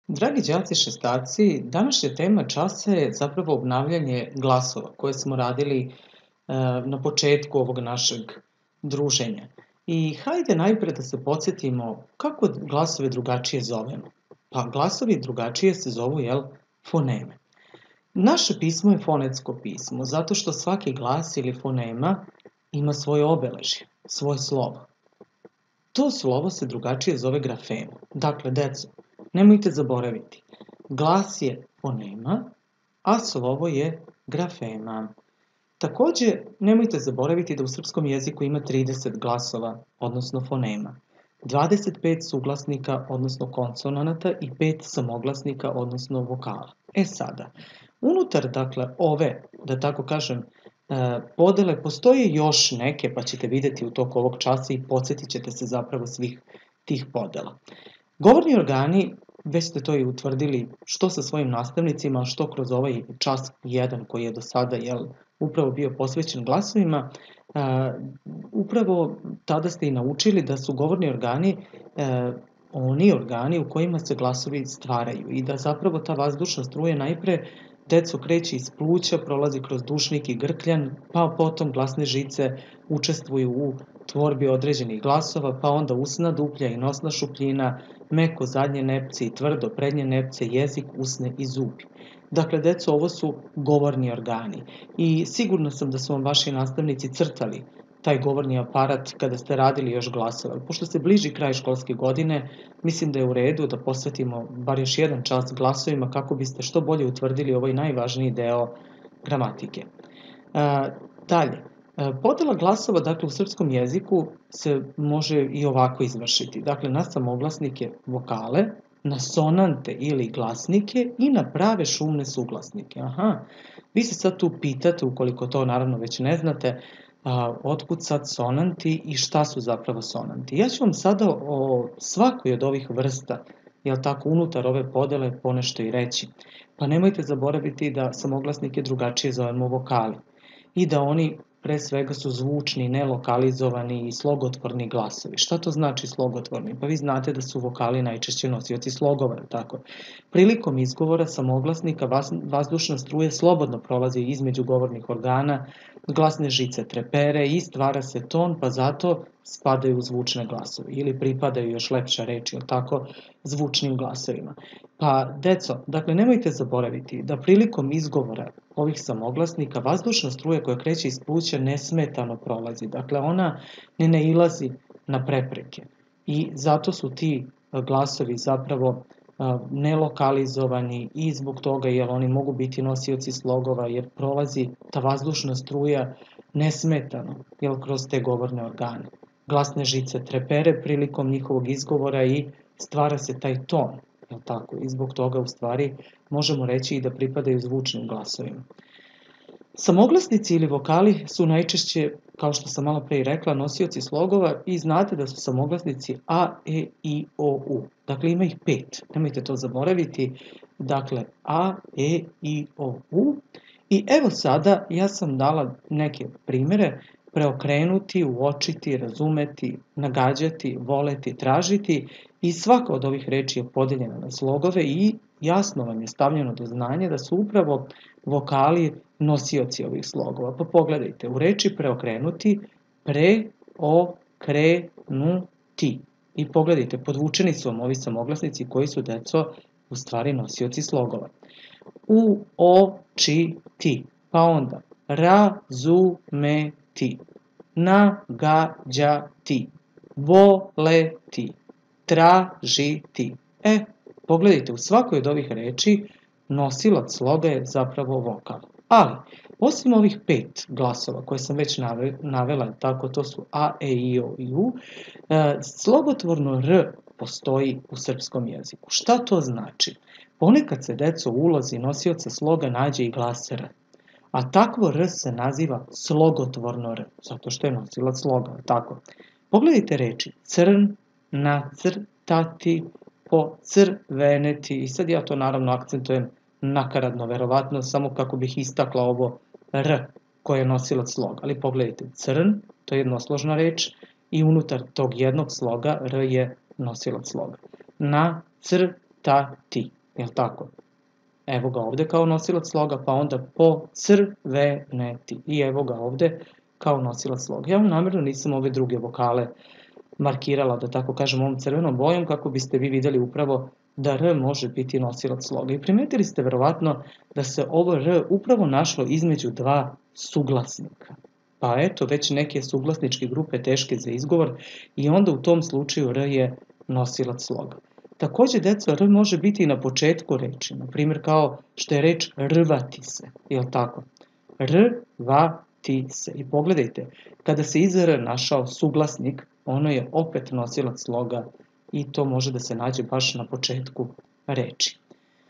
Dragi đaci šestaci, današnja tema časa je zapravo obnavljanje glasova koje smo radili na početku ovog našeg druženja. I hajde najpre da se podsjetimo kako glasove drugačije zovemo. Pa glasovi drugačije se zovu, foneme. Naše pismo je fonetsko pismo, zato što svaki glas ili fonema ima svoje obeležje, svoje slovo. To slovo se drugačije zove grafem. Dakle, deco, nemojte zaboraviti, glas je fonema, a slovo je grafema. Takođe, nemojte zaboraviti da u srpskom jeziku ima 30 glasova, odnosno fonema, 25 suglasnika, odnosno konsonanata i 5 samoglasnika, odnosno vokala. Sada, unutar, dakle, ove, da tako kažem, podele postoje još neke, pa ćete videti u toku ovog časa i podsjetit ćete se zapravo svih tih podela. Govorni organi, već ste to i utvrdili, što sa svojim nastavnicima, što kroz ovaj čas 1 koji je do sada upravo bio posvećen glasovima, upravo tada ste i naučili da su govorni organi oni organi u kojima se glasovi stvaraju i da zapravo ta vazdušna struja najpre deco kreće iz pluća, prolazi kroz dušnik i grkljan, pa potom glasne žice učestvuju u tvorbi određenih glasova, pa onda usna duplja i nosna šupljina, meko zadnje nepce i tvrdo prednje nepce, jezik, usne i zubi. Dakle, deco, ovo su govorni organi i sigurno sam da su vam vaši nastavnici crtali taj govorni aparat kada ste radili još glasove. Pošto se bliži kraj školske godine, mislim da je u redu da posvetimo bar još jedan čas glasovima kako biste što bolje utvrdili ovaj najvažniji deo gramatike. Dalje, podela glasova, dakle, u srpskom jeziku se može i ovako izvršiti. Dakle, na samoglasnike, vokale, na sonante ili glasnike i na prave šumne suglasnike. Vi se sad tu pitate, ukoliko to naravno već ne znate, otkud sad sonanti i šta su zapravo sonanti. Ja ću vam sada o svakoj od ovih vrsta, unutar ove podele ponešto i reći. Pa nemojte zaboraviti da samoglasnike drugačije zovemo vokali i da oni pre svega su zvučni, nelokalizovani i slogotvorni glasovi. Šta to znači slogotvorni? Pa vi znate da su vokali najčešće nosioci slogova, tako? Prilikom izgovora samoglasnika vazdušna struja slobodno prolazi između govornih organa, glasne žice trepere i stvara se ton, pa zato spadaju u zvučne glasove ili pripadaju, još lepša reč, zvučnim glasovima. Pa, deco, dakle, nemojte zaboraviti da prilikom izgovora ovih samoglasnika vazdušna struja koja kreće iz pluća nesmetano prolazi. Dakle, ona ne nailazi na prepreke i zato su ti glasovi zapravo nelokalizovani i zbog toga jer oni mogu biti nosioci slogova jer prolazi ta vazdušna struja nesmetano kroz te govorne organe. Glasne žice trepere prilikom njihovog izgovora i stvara se taj ton. I zbog toga u stvari možemo reći i da pripadaju zvučnim glasovima. Samoglasnici ili vokali su najčešće, kao što sam malo pre i rekla, nosioci slogova i znate da su samoglasnici A, E, I, O, U. Dakle, ima ih 5, nemojte to zaboraviti. Dakle, A, E, I, O, U. I evo sada, ja sam dala neke primere: preokrenuti, uočiti, razumeti, nagađati, voleti, tražiti i svaka od ovih reči je podeljena na slogove i jasno vam je stavljeno do znanja da su upravo vokali nosioci ovih slogova. Pa pogledajte, u reči preokrenuti, pre-o-kre-nu-ti. I pogledajte, podvučeni su vam ovi samoglasnici koji su, deco, u stvari nosioci slogova. U-o-či-ti, pa onda razumeti, nagađati, voleti, tražiti. Pogledajte, u svakoj od ovih reči nosilac sloga je zapravo vokal. Ali, osim ovih 5 glasova koje sam već navela, tako to su A, E, I, O i U, slogotvorno R postoji u srpskom jeziku. Šta to znači? Ponekad se, deco, u ulozi nosioca sloga nađe i glas R. A takvo R se naziva slogotvorno R, zato što je nosilac sloga, tako. Pogledajte reči: crn, nacrtati, pocrveneti. I sad ja to naravno akcentujem nakaradno, verovatno, samo kako bih istakla ovo R koje je nosilac sloga. Ali pogledajte, crn, to je jednosložna reč i unutar tog jednog sloga R je nosilac sloga. Nacrtati. jel tako? Evo ga ovde kao nosilac sloga, pa onda pocrveneti. I evo ga ovde kao nosilac sloga. Ja vam namjerno nisam ove druge vokale markirala, da tako kažem, ovom crvenom bojom, kako biste vi vidjeli upravo da R može biti nosilac sloga. I primetili ste verovatno da se ovo R upravo našlo između dva suglasnika. Pa eto, već neke suglasničke grupe teške za izgovor i onda u tom slučaju R je nosilac sloga. Takođe, deco, R može biti i na početku reči, na primjer kao što je reč rvati se, jel tako? Rvati se. I pogledajte, kada se iza R našao suglasnik, ono je opet nosilac sloga i to može da se nađe baš na početku reči.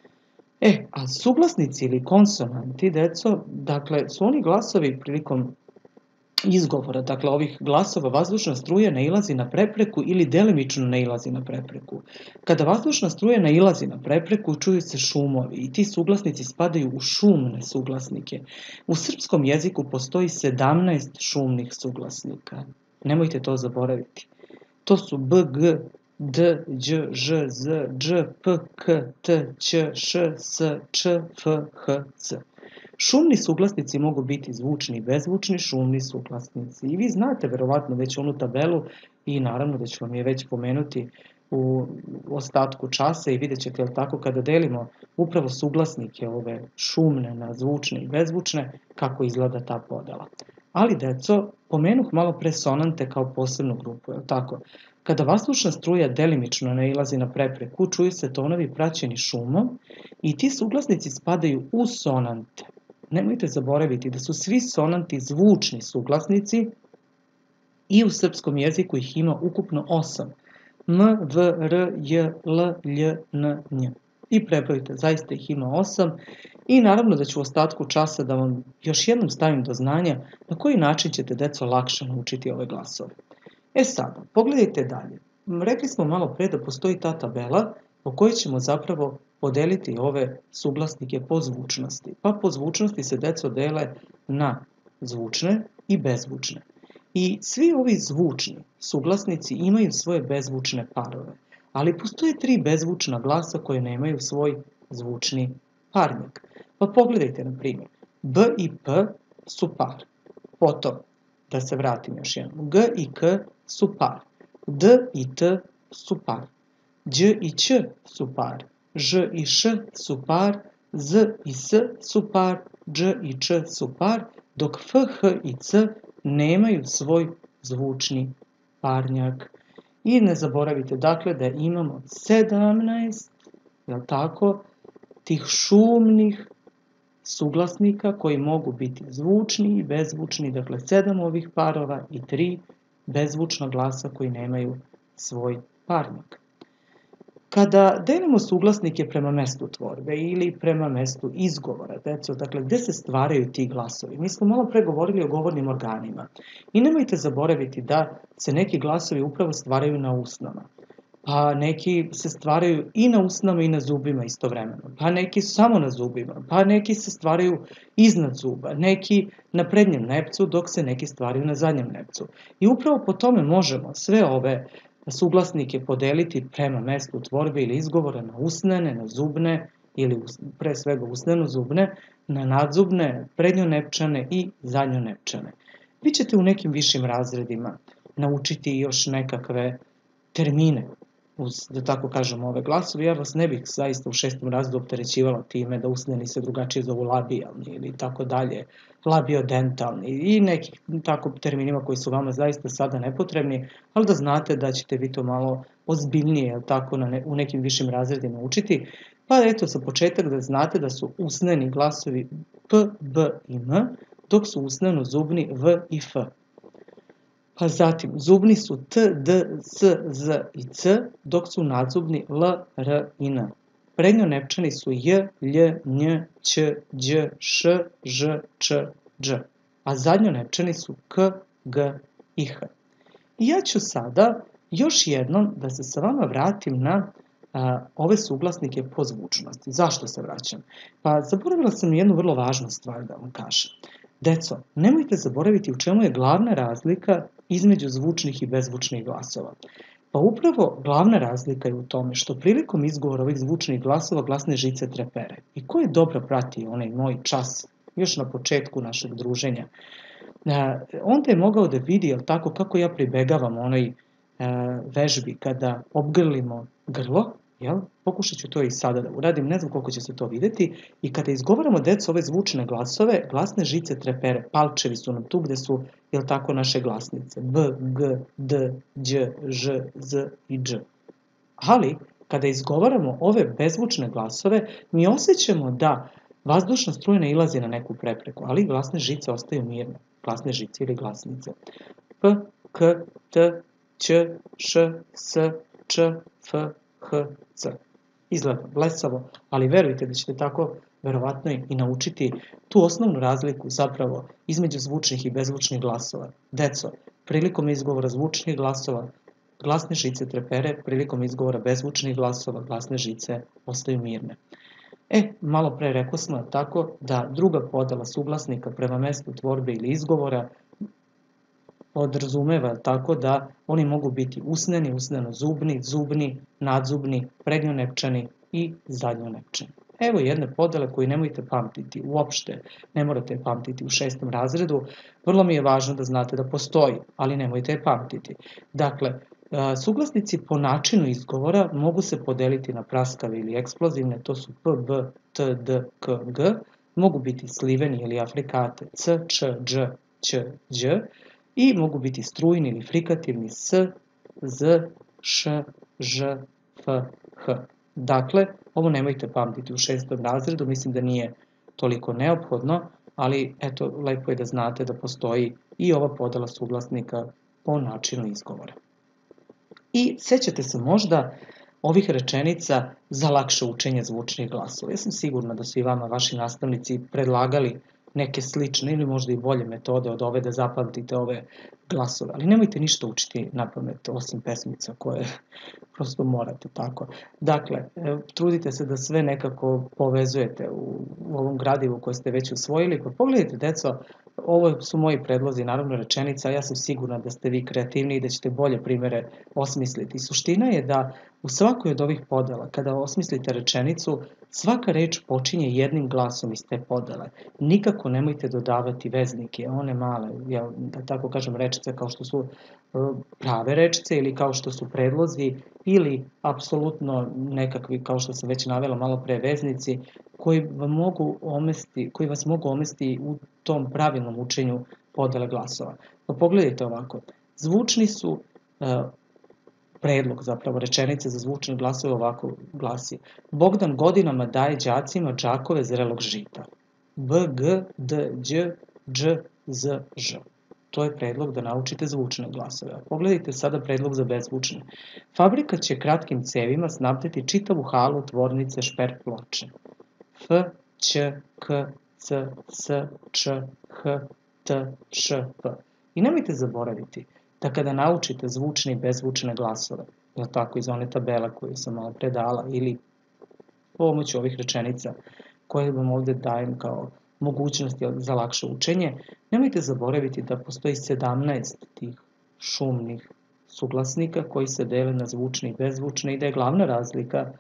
A suglasnici ili konsonanti, deco, dakle, su oni glasovi prilikom izgovora, dakle ovih glasova vazdušna struja nailazi na prepreku ili delimično nailazi na prepreku. Kada vazdušna struja nailazi na prepreku, čuju se šumovi i ti suglasnici spadaju u šumne suglasnike. U srpskom jeziku postoji 17 šumnih suglasnika. Nemojte to zaboraviti. To su B, G, D, Đ, Ž, Z, Dž, P, K, T, Ć, Š, S, Č, F, H, C. Šumni suglasnici mogu biti zvučni i bezvučni šumni suglasnici. I vi znate verovatno već onu tabelu i naravno da ću vam je već pomenuti u ostatku časa i vidjet ćete, jel tako, kada delimo upravo suglasnike ove šumne na zvučne i bezvučne, kako izgleda ta podela. Ali, deco, pomenuh malo pre sonante kao posebnu grupu, jel tako? Kada vazdušna struja delimično nailazi na prepreku, čuju se tonovi praćeni šumom i ti suglasnici spadaju u sonante. Nemojte zaboraviti da su svi sonanti zvučni suglasnici i u srpskom jeziku ih ima ukupno 8. M, V, R, J, L, Lj, N, Nj. I prebrojite, zaista ih ima 8. I naravno da ću u ostatku časa da vam još jednom stavim do znanja na koji način ćete, deco, lakše naučiti ove glasove. Sada, pogledajte dalje. Rekli smo malo pre da postoji ta tabela po kojoj ćemo zapravo podeliti ove suglasnike po zvučnosti. Pa po zvučnosti se, deco, dele na zvučne i bezvučne. I svi ovi zvučni suglasnici imaju svoje bezvučne parove, ali postoje 3 bezvučna glasa koje nemaju svoj zvučni parnik. Pa pogledajte, na primjer, B i P su par. Potom, da se vratim još jednom, G i K su par, D i T su par, Đ i Ć su par, Ž i Š su par, Z i S su par, Dž i Č su par, dok F, H i C nemaju svoj zvučni parnjak. I ne zaboravite, dakle, da imamo 17, jel tako, tih šumnih suglasnika koji mogu biti zvučni i bezvučni, dakle 7 ovih parova i 3 bezvučna glasa koji nemaju svoj parnik. Kada delimo suglasnike prema mestu tvorbe ili prema mestu izgovora, deco, dakle, gde se stvaraju ti glasovi? Mi smo malo pre govorili o govornim organima. I nemojte zaboraviti da se neki glasovi upravo stvaraju na usnama. Pa neki se stvaraju i na usnama i na zubima istovremeno. Pa neki samo na zubima. Pa neki se stvaraju iznad zuba. Neki na prednjem nepcu, dok se neki stvaraju na zadnjem nepcu. I upravo po tome možemo sve ove suglasnike podeliti prema mestu tvorbe ili izgovora na usnene, na zubne ili pre svega usneno-zubne, na nadzubne, prednjonepčane i zadnjonepčane. Vi ćete u nekim višim razredima naučiti još nekakve termine uz, da tako kažem, ove glasove. Ja vas ne bih zaista u 6. razredu opterećivala time da usneni se drugačije zovu labijalni ili tako dalje, labiodentalni i nekih tako terminima koji su vama zaista sada nepotrebni, ali da znate da ćete vi to malo ozbiljnije tako u nekim višim razredima učiti. Pa eto, sa početak da znate da su usneni glasovi P, B i M, dok su usneno-zubni V i F. Pa zatim, zubni su T, D, S, Z i C, dok su nadzubni L, R i N. Prednjonepčani su J, Lj, Nj, Ć, Đ, Š, Ž, Č, Dž. A zadnjonepčani su K, G i H. I ja ću sada još jednom da se sa vama vratim na ove suglasnike po zvučnosti. Zašto se vraćam? Pa zaboravila sam jednu vrlo važnu stvar da vam kažem. Deco, nemojte zaboraviti u čemu je glavna razlika između zvučnih i bezvučnih glasova. Pa upravo glavna razlika je u tome što prilikom izgovora ovih zvučnih glasova glasne žice trepere. I ko je dobro pratio onaj moj čas, još na početku našeg druženja, onda je mogao da vidi, jel tako, kako ja pribegavam onoj vežbi kada obgrlimo grlo, jel? Pokušat ću to i sada da uradim, ne znam koliko će se to videti, i kada izgovaramo, deco, ove zvučne glasove, glasne žice trepere, palčevi su nam tu gde su, jel tako, naše glasnice, b, g, d, đ, ž, z i dž. Ali, kada izgovaramo ove bezvučne glasove, mi osjećamo da vazdušna struja nailazi na neku prepreku, ali glasne žice ostaju mirne, glasne žice ili glasnice. P, k, t, ć, š, s, č, f, h, c. Izgleda blesavo, ali verujte da ćete tako verovatno i naučiti tu osnovnu razliku zapravo između zvučnih i bezvučnih glasova. Deco, prilikom izgovora zvučnih glasova, glasne žice trepere, prilikom izgovora bezvučnih glasova, glasne žice ostaju mirne. Malo pre rekao smo tako da druga podela suglasnika prema mestu tvorbe ili izgovora podrazumeva tako da oni mogu biti usneni, usneno-zubni, zubni, nadzubni, prednjonepčani i zadnjonepčani. Evo jedne podele koju nemojte pamtiti, uopšte ne morate je pamtiti u 6. razredu. Vrlo mi je važno da znate da postoji, ali nemojte je pamtiti. Dakle, suglasnici po načinu izgovora mogu se podeliti na praskave ili eksplozivne, to su p, b, t, d, k, g, mogu biti sliveni ili afrikate c, č, dž, ć, đ, i mogu biti strujni ili frikativni s, z, š, ž, f, h. Dakle, ovo nemojte pamtiti u 6. razredu, mislim da nije toliko neophodno, ali eto, lepo je da znate da postoji i ova podela suglasnika po načinu izgovora. I sećate se možda ovih rečenica za lakše učenje zvučnih glasova. Ja sam sigurna da su i vama vaši nastavnici predlagali neke slične ili možda i bolje metode od ove da zapamtite ove glasove, ali nemojte ništa učiti na pamet osim pesmica koje prosto morate tako. Dakle, trudite se da sve nekako povezujete u ovom gradivu koje ste već usvojili. Pa pogledajte, deco, ovo su moji predlozi, naravno rečenica, ja sam sigurna da ste vi kreativni i da ćete bolje primere osmisliti. Suština je da u svakoj od ovih podela, kada osmislite rečenicu, svaka reč počinje jednim glasom iz te podele. Nikako nemojte dodavati veznike, one male, da tako kažem, rečice kao što su prave rečice ili kao što su predlozi ili apsolutno nekakvi, kao što sam već navela malo pre, veznici koji vas mogu omesti u tom pravilnom učenju podele glasova. Pa pogledajte ovako, zvučni su predlog, zapravo rečenice za zvučne glasove ovako glasi: Bogdan godinama daje đacima džakove zrelog žita. B, g, d, đ, dž, z, ž. To je predlog da naučite zvučne glasove. Pogledajte sada predlog za bezvučne. Fabrika će kratkim cevima snabdeti čitavu halu tvornice šperk ploče. F, ć, k, c, s, č, h, t, š, p. I nemojte zaboraviti da kada naučite zvučne i bezvučne glasove, tako iz one tabela koju sam malo predala ili pomoću ovih rečenica koje vam ovde dajem kao mogućnosti za lakše učenje, nemojte zaboraviti da postoji 17 tih šumnih suglasnika koji se dele na zvučne i bezvučne i da je glavna razlika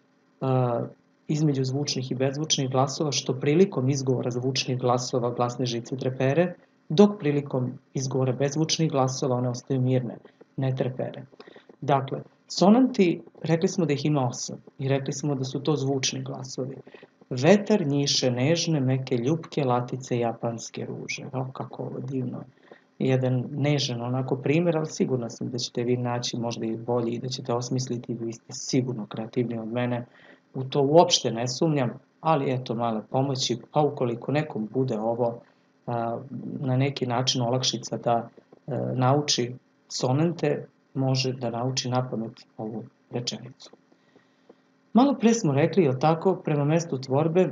između zvučnih i bezvučnih glasova što prilikom izgovora zvučnih glasova glasne žice trepere, dok prilikom izgovora bezvučnih glasova one ostaju mirne, ne trepere. Dakle, sonanti, rekli smo da ih ima 8 i rekli smo da su to zvučni glasovi. Vetar njiše nežne, meke ljupke, latice japanske ruže. Kako ovo divno. Jedan nežan onako primjer, ali sigurno sam da ćete vi naći možda i bolji i da ćete osmisliti, vi ste sigurno kreativniji od mene. U to uopšte ne sumnjam, ali eto male pomoći, pa ukoliko nekom bude ovo na neki način olakšica da nauči sonante, može da nauči napamet ovu rečenicu. Malo pre smo rekli, jel tako, prema mestu tvorbe,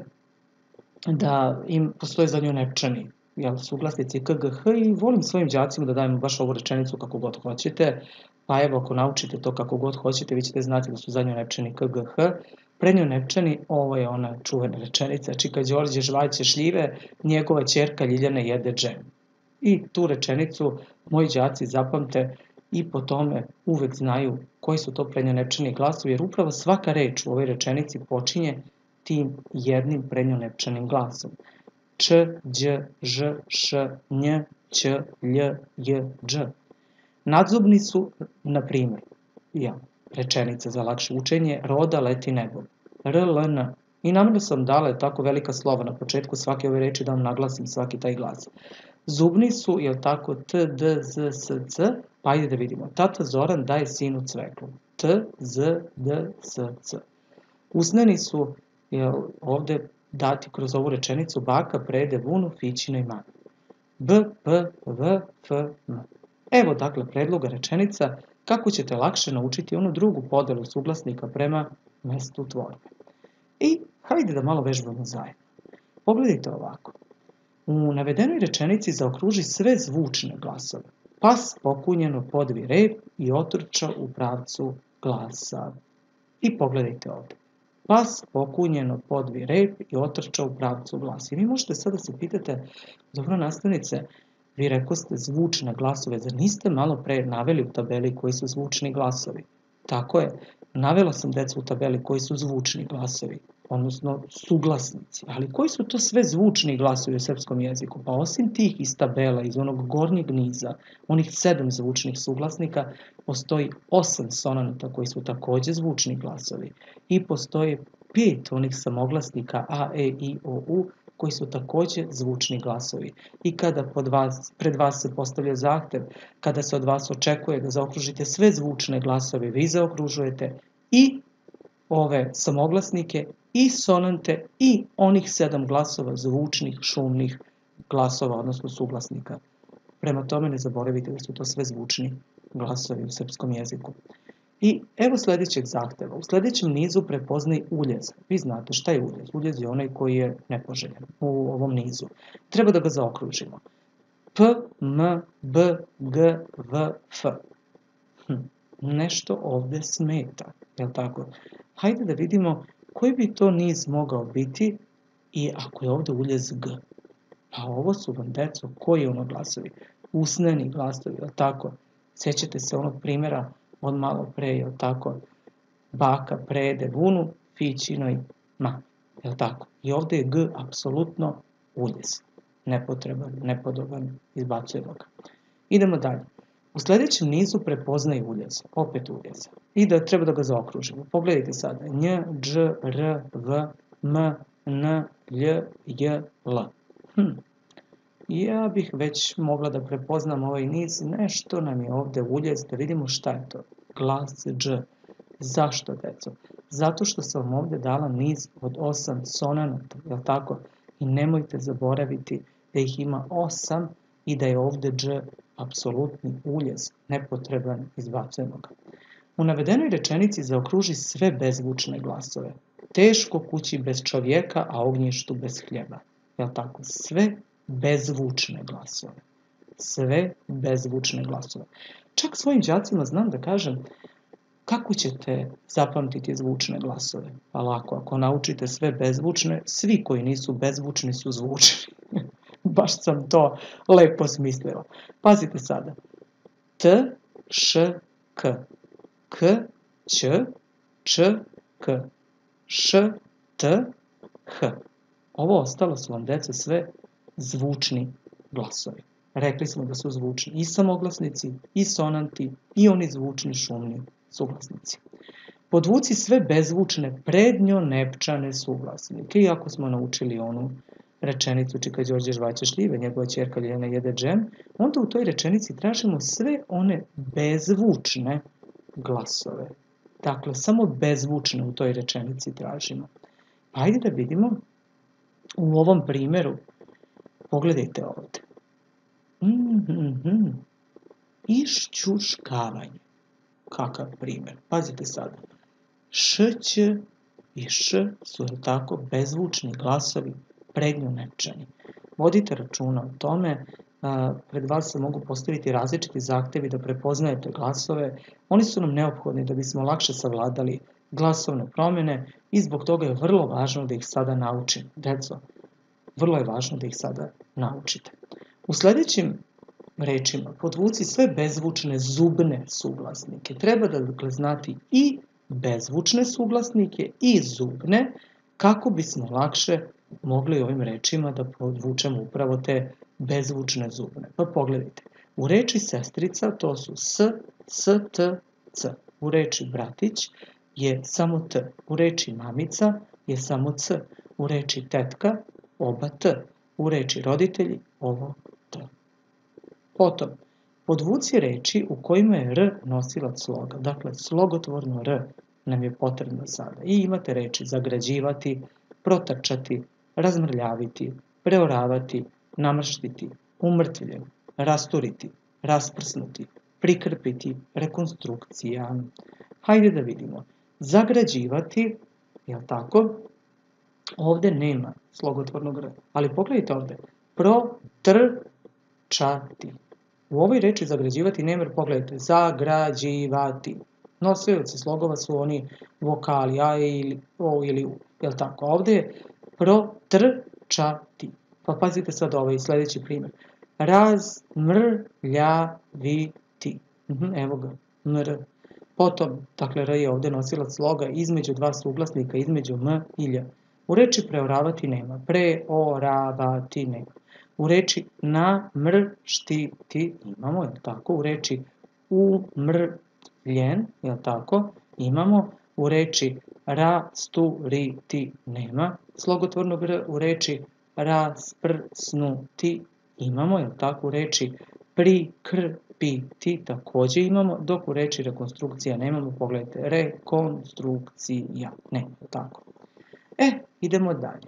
da im postoje zadnjonepčani, suglasnici k, g, h i volim svojim đacima da dajem baš ovu rečenicu kako god hoćete, pa evo ako naučite to kako god hoćete, vi ćete znati da su zadnjonepčani k, g, h, prednjonepčani, ovo je ona čuvena rečenica, čika Đorđe žvaće šljive, njegova ćerka Ljiljana jede džem. I tu rečenicu moji đaci zapamte i po tome uvek znaju koji su to prednjonepčani glasovi, jer upravo svaka reč u ovoj rečenici počinje tim jednim prednjonepčanim glasom. Č, đ, ž, š, nj, ć, lj, j, dž. Nadzubni su, na primjer, rečenica za lakše učenje, roda leti nebom. R, L, N. I namjerno sam dala tako velika slova na početku svake ove reči da vam naglasim svaki taj glas. Zubni su, jel tako, T, D, Z, S, C, pa ajde da vidimo. Tata Zoran daje sinu cveklu. T, Z, D, S, C. Usneni su, jel, ovde dati kroz ovu rečenicu, baka prede vunu fićinoj mami. B, P, V, F, M. Evo dakle predloga rečenica kako ćete lakše naučiti onu drugu podelu suglasnika prema mestu tvorbe. I hajde da malo vežbamo zajedno. Pogledajte ovako. U navedenoj rečenici zaokruži sve zvučne glasove. Pas pokunjeno podvi rep i otrča u pravcu glasa. I pogledajte ovde. Pas pokunjeno podvi rep i otrča u pravcu glasa. I vi možete sada se pitate, dobro nastavnice, vi rekoste zvučne glasove, zar niste malo pre naveli u tabeli koji su zvučni glasovi? Tako je, navela sam decu u tabeli koji su zvučni glasovi, odnosno suglasnici. Ali koji su to sve zvučni glasovi u srpskom jeziku? Pa osim tih iz tabela, iz onog gornjeg niza, onih 7 zvučnih suglasnika, postoji 8 sonanata koji su takođe zvučni glasovi. I postoji 5 onih samoglasnika A, E, I, O, U, koji su takođe zvučni glasovi. I kada pred vas se postavlja zahtev, kada se od vas očekuje da zaokružite sve zvučne glasove, vi zaokružujete i ove samoglasnike, i sonante, i onih 7 glasova zvučnih, šumnih glasova, odnosno suglasnika. Prema tome ne zaboravite da su to sve zvučni glasovi u srpskom jeziku. I evo sledećeg zahteva. U sledećem nizu prepoznaj uljez. Vi znate šta je uljez. Uljez je onaj koji je nepoželjen u ovom nizu. Treba da ga zaokružimo. P, M, B, G, V, F. Nešto ovde smeta, je li tako? Hajde da vidimo koji bi to niz mogao biti i ako je ovde uljez G. Pa ovo su vam, deco, koji ono glasovi? Usneni glasovi, je li tako? Sjećate se onog primjera od malo pre, je li tako? Baka prede vunu fićinoj mami, je li tako? I ovde je G apsolutno uljez. Nepotreban, nepodoban, izbacujemo ga. Idemo dalje. U sledećem nizu prepoznaj uljez, opet uljez. I da treba da ga zaokružimo. Pogledajte sada. Nj, dž, r, v, m, n, lj, j, l. Ja bih već mogla da prepoznam ovaj niz. Nešto nam je ovde uljez, da vidimo šta je to. Glas dž. Zašto, deco? Zato što sam vam ovde dala niz od 8 sonanata, je li tako? I nemojte zaboraviti da ih ima 8 i da je ovde dž apsolutni uljez, nepotreban, izbacujemo ga. U navedenoj rečenici zaokruži sve bezvučne glasove. Teško kući bez čovjeka, a ognjištu bez hljeba. Je li tako? Sve bezvučne glasove. Sve bezvučne glasove. Čak svojim đacima znam da kažem kako ćete zapamtiti zvučne glasove. Pa lako, ako naučite sve bezvučne, svi koji nisu bezvučni su zvučni. Baš sam to lepo smislila. Pazite sada. T, š, k. K, ć, č, k. Š, t, h. Ovo ostalo su vam, deca, sve zvučni glasovi. Rekli smo da su zvučni i samoglasnici, i sonanti, i oni zvučni šumni suglasnici. Podvuci sve bezvučne prednjonepčane suglasnike. I ako smo naučili onu rečenicu Čika Đorđe žvaće šljive, njegova ćerka Ljiljana jede džem, onda u toj rečenici tražimo sve one bezvučne glasove. Dakle, samo bezvučne u toj rečenici tražimo. Hajde da vidimo u ovom primjeru. Pogledajte ovde. Išćuškavanje. Kakav primjer? Pazite sada. Š, ć i š su tako bezvučni glasovi prednjonepčani. Vodite računa o tome. Pred vas se mogu postaviti različiti zahtevi da prepoznajete glasove. Oni su nam neophodni da bismo lakše savladali glasovne promjene i zbog toga je vrlo važno da ih sada naučimo. Deco, vrlo je važno da ih sada naučite. U sledećim rečima podvuci sve bezvučne zubne suglasnike. Treba dakle znati i bezvučne suglasnike i zubne kako bismo lakše mogli ovim rečima da podvučemo upravo te bezvučne zubne. Pa pogledajte, u reči sestrica to su s, t, c. U reči bratić je samo t. U reči mamica je samo c. U reči tetka oba t. U reči roditelji ovo t. Potom, podvuci reči u kojima je r nosilac sloga. Dakle, slogotvorno r nam je potrebno sada. I imate reči zagrađivati, protrčati, razmrljaviti, preoravati, namrštiti, umrtvljen, rasturiti, rasprsnuti, prikrpiti, rekonstrukcija. Hajde da vidimo. Zagrađivati, jel tako? Ovde nema slogotvornog r, ali pogledajte ovde. Protrčati. U ovoj reči zagrađivati nema, pogledajte, zagrađivati. Nosioci slogova su oni vokali a ili o ili u, jel tako? Ovde je protrčati. Pa pazite sad ovaj sljedeći primjer. Razmrljaviti. Evo ga, mr. Potom, dakle, r je ovde nosilac sloga između dva suglasnika, između m i lj. U reči preoravati nema, preoravati nema. U reči namrštiti imamo, jel tako? U reči umrtvljen, jel tako? Imamo. U reči rasturiti nema slogotvornog r. U reči rasprsnuti imamo, jel tako? U reči prikrpiti također imamo, dok u reči rekonstrukcija nemamo. Pogledajte, rekonstrukcija nema, jel tako? Idemo dalje.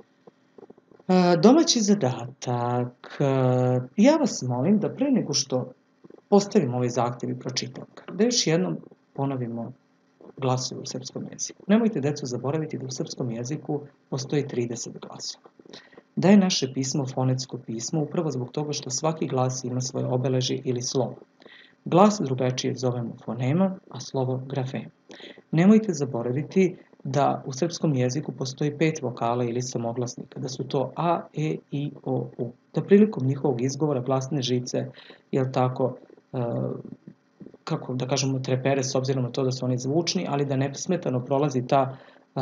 Domaći zadatak. Ja vas molim da pre nego što postavimo ovaj zahtjev i pročitam ga, da još jednom ponovimo glasove u srpskom jeziku. Nemojte, deco, zaboraviti da u srpskom jeziku postoji 30 glasova. Da je naše pismo fonetsko pismo upravo zbog toga što svaki glas ima svoje obeležje ili slovo. Glas drugačije zovemo fonema, a slovo grafema. Nemojte zaboraviti da u srpskom jeziku postoji 5 vokala ili samoglasnika, da su to a, e, i, o, u. Da prilikom njihovog izgovora glasne žice, jel tako, kako da kažemo, trepere s obzirom na to da su oni zvučni, ali da nesmetano prolazi ta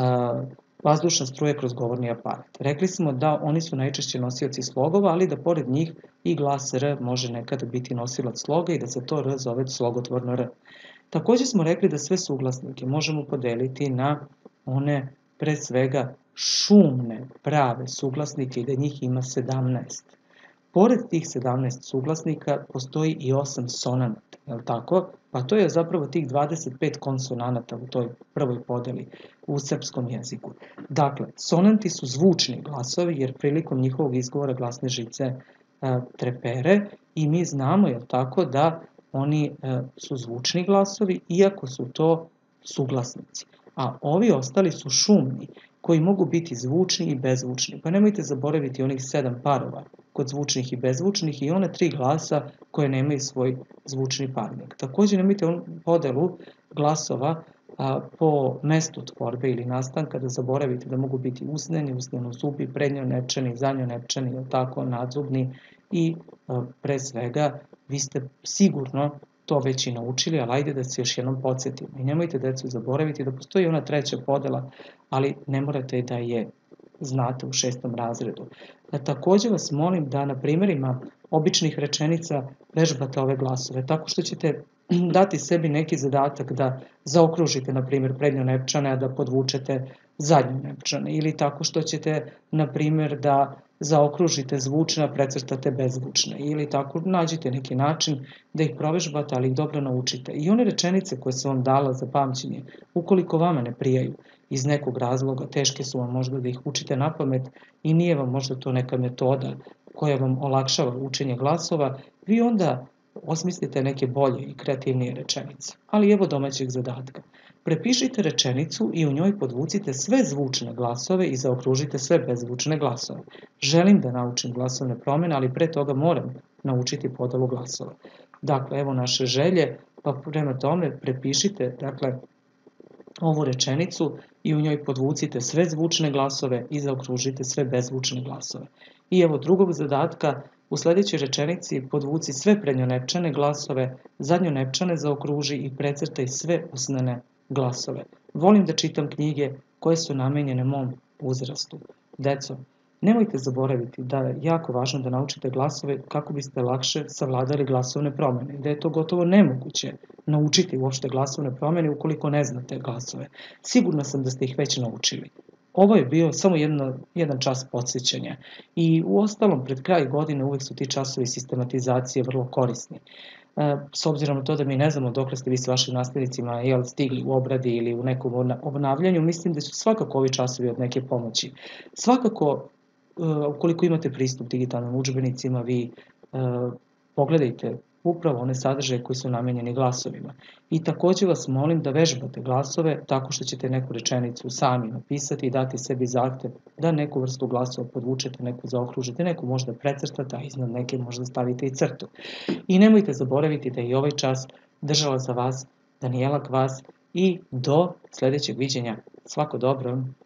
vazdušna struja kroz govorni aparat. Rekli smo da oni su najčešće nosioci slogova, ali da pored njih i glas r može nekada biti nosilac sloga i da se to r zove slogotvorno r. Također smo rekli da sve suglasnike možemo podeliti na one pre svega šumne, prave suglasnike i da njih ima 17. Pored tih 17 suglasnika postoji i 8 sonanata, je li tako? Pa to je zapravo tih 25 konsonanata u toj prvoj podeli u srpskom jeziku. Dakle, sonanti su zvučni glasovi jer prilikom njihovog izgovora glasne žice trepere i mi znamo, je li tako, da oni su zvučni glasovi iako su to suglasnici. A ovi ostali su šumni, koji mogu biti zvučni i bezvučni. Pa nemojte zaboraviti onih 7 parova kod zvučnih i bezvučnih i one 3 glasa koje nemaju svoj zvučni parnik. Također nemojte podelu glasova po mestu tvorbe ili nastanka da zaboravite da mogu biti usneni, usneno-zubi, prednjonepčani, zadnjonepčani, tako, nadzubni i pre svega vi ste sigurno to već i naučili, ali ajde da se još jednom podsjetimo. I nemojte, decu, zaboraviti da postoji ona 3. podela, ali ne morate da je znate u 6. razredu. Također vas molim da na primjerima običnih rečenica vežbate ove glasove, tako što ćete dati sebi neki zadatak da zaokružite, na primjer, prednjonepčane, a da podvučete zadnjonepčane, ili tako što ćete, na primjer, da zaokružite zvučne, a precrtate bezvučne, ili tako nađite neki način da ih provežbate, ali ih dobro naučite. I one rečenice koje sam vam dala za pamćenje, ukoliko vama ne prijaju iz nekog razloga, teške su vam možda da ih učite na pamet i nije vam možda to neka metoda koja vam olakšava učenje glasova, vi onda osmislite neke bolje i kreativnije rečenice. Ali evo domaćeg zadatka. Prepišite rečenicu i u njoj podvucite sve zvučne glasove i zaokružite sve bezzvučne glasove. Želim da naučim glasovne promjene, ali pre toga moram naučiti podelu glasova. Dakle, evo naše želje, pa prema tome prepišite, dakle, ovu rečenicu i u njoj podvucite sve zvučne glasove i zaokružite sve bezzvučne glasove. I evo drugog zadatka, U sljedećoj rečenici podvuci sve prednjonepčane glasove, zadnjonepčane zaokruži i precrtaj sve usnene glasove. Volim da čitam knjige koje su namenjene mom uzrastu. Deco, nemojte zaboraviti da je jako važno da naučite glasove kako biste lakše savladali glasovne promjene. Da je to gotovo nemoguće naučiti uopšte glasovne promjene ukoliko ne znate glasove. Sigurna sam da ste ih već naučili. Ovo je bio samo jedan čas podsjećanja i u ostalom pred kraj godine uvek su ti časovi sistematizacije vrlo korisni. S obzirom na to da mi ne znamo dokle ste vi s vašim nastavnicima stigli u obradi ili u nekom obnavljanju, mislim da su svakako ovi časovi od neke pomoći. Svakako, ukoliko imate pristup digitalnim udžbenicima, vi pogledajte upravo one sadržaje koji su namenjeni glasovima. I također vas molim da vežbate glasove tako što ćete neku rečenicu sami napisati i dati sebi zahtev da neku vrstu glasova podvučete, neku zaokružite, neku možda precrtate, a iznad neke možda stavite i crtu. I nemojte zaboraviti da je i ovaj čas držala za vas Danijela Kvas i do sljedećeg viđenja. Svako dobro!